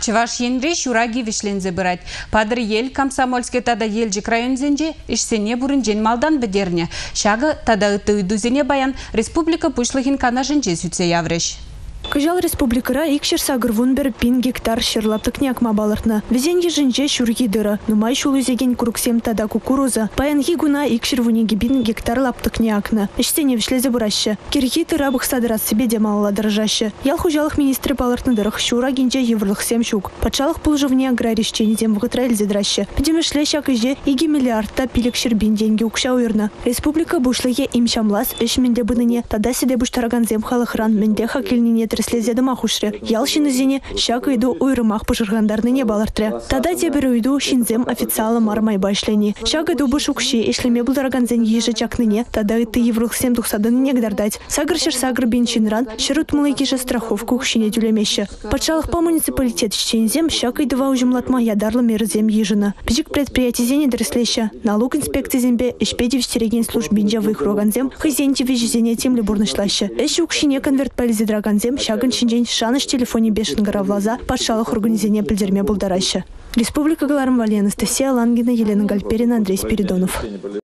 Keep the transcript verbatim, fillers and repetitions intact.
Чуваш енре шураги вишлензе бирать. Падыр ел Комсомольский тада елжик районзенже ишсене бурын жен малдан бедерне. Шагы тада ыты ыдузене баян республика пушлыхин канашынже сүтсе явреш. Кажал республикара икшер сагырвун бер пин гектар шерлаптыкняк мабалыртна. Везенье жинже шурги дыра. Нумай шулузеген куруксем тада кукуруза. Паянги гуна икшер вунеги бин гектар лаптыкнякна. Ишсене вишлезе бураща. Кирги тырабых садырас себе демалала дорожаща. Ял хужалых министры балыртны дырых шура гинже еврлых сем щук. Пачалых пулжывне аграрищени зем вгытрайль зедраща. Педемешле щакыже иги миллиардта пилик шербин деньги укша уйрна. Республика бушлыге им шамлас эш менде быныне. Тада седе буштараган зем халыхран менде хакельнине треслезе махушре. Ялщины зене щака иду уйрымах пожиргандарны не балартре. Тада тебер уйду шинзем официала мармай башлени. Щака иду бушукши, эшлеме булдарганзен ежечакныне, тада и ты еврых сем тухсадын негдардать. Сагршер сагр бин шинран, шерут мылыкиже страховку кшине тюлемеще. Пачалых по муниципалитет щензем щака иду ужимлатма ядарлы мерзем ежина. Пичик предприятий зене дреслеща. Налог инспекции зембе эшпедив стереген служб бинжа выхроганзем, хызенти вежезене темле бурнышлаще. Эши укшине конверт пализидраганзем щагын шинжен шаныш телефоне бешен гаравлаза, патшалых организине пельдерме булдараща. Республика Галарм Вали, Анастасия Лангина, Елена Гальперина, Андрей Спиридонов.